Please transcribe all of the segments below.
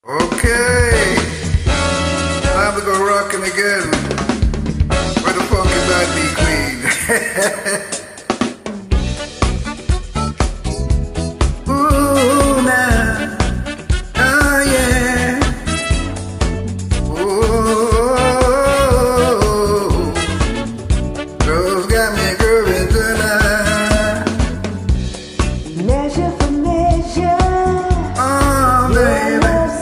Okay, time to go rockin' again with the funky bad beat queen. Ooh, nah, oh yeah. Ooh, girls got me grooving tonight. Measure for measure. Oh, baby.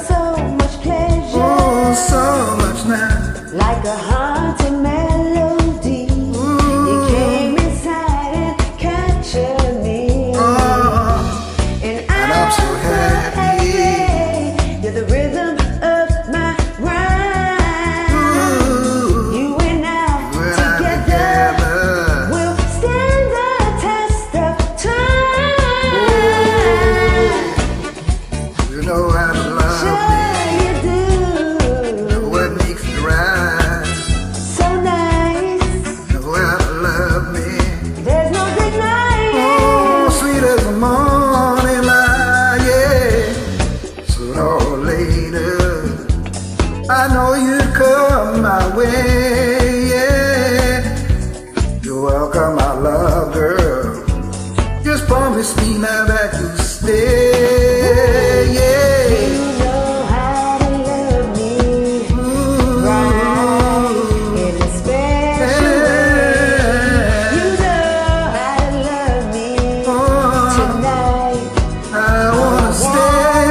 So much now, Like a haunted melody, you came inside and captured me. And I'm so happy. You're the rhythm of my rhyme. You and I together will stand the test of time. You know how to love me. I know you come my way, yeah. You're welcome, my love, girl. Just promise me now that you'll stay, yeah. You know how to love me, right in a special way. You know how to love me tonight. I wanna stay.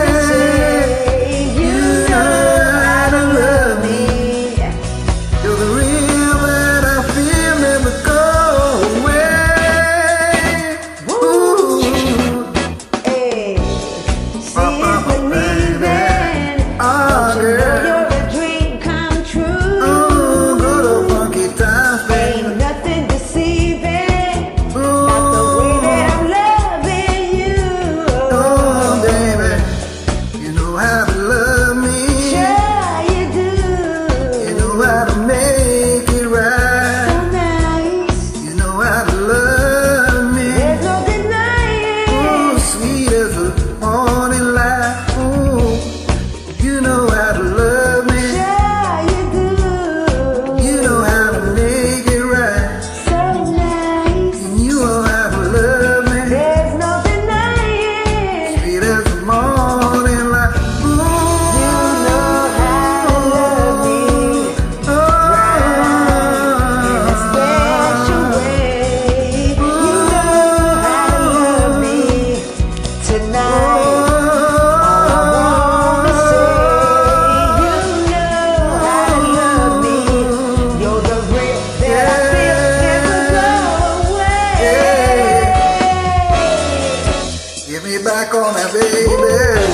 Get me back on that baby.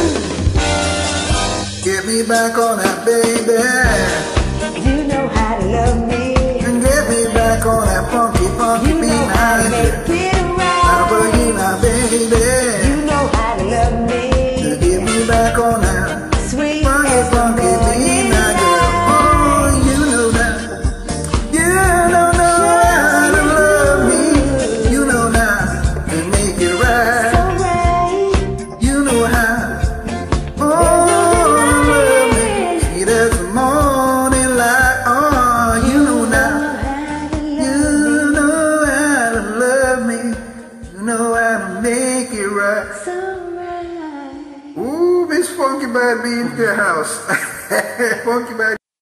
Get me back on that baby. You know how to love me. And get me back on that funky, funky beat. You know how to make it right. Now boogie now, baby. You know how to love me. Get me back on that Sweet funky, as the funky beat. morning Now, girl, oh, you know that. You don't know how to love me. You know now to make it right. You know how. Oh, love me. Sweet as the morning light. Oh, you know now. You know how to love me. You know how to make it right. Ooh, Miss Funky Bad be in the house. Funky Bad.